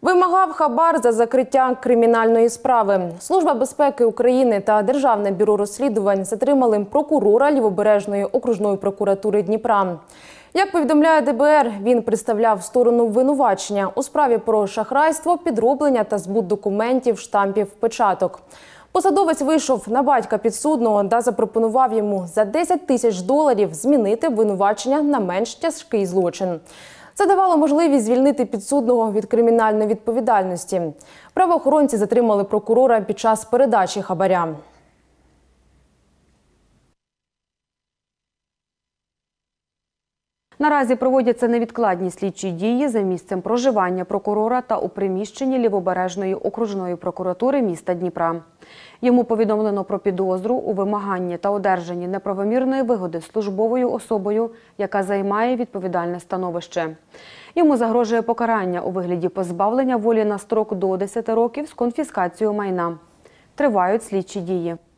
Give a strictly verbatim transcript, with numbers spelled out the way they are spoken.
Вимагав хабар за закриття кримінальної справи. Служба безпеки України та Державне бюро розслідувань затримали прокурора Лівобережної окружної прокуратури Дніпра. Як повідомляє Д Б Р, він представляв сторону обвинувачення у справі про шахрайство, підроблення та збут документів, штампів, печаток. Посадовець вийшов на батька підсудного та запропонував йому за десять тисяч доларів змінити обвинувачення на менш тяжкий злочин. Це давало можливість звільнити підсудного від кримінальної відповідальності. Правоохоронці затримали прокурора під час передачі хабаря. Наразі проводяться невідкладні слідчі дії за місцем проживання прокурора та у приміщенні Лівобережної окружної прокуратури міста Дніпра. Йому повідомлено про підозру у вимаганні та одержанні неправомірної вигоди службовою особою, яка займає відповідальне становище. Йому загрожує покарання у вигляді позбавлення волі на строк до десяти років з конфіскацією майна. Тривають слідчі дії.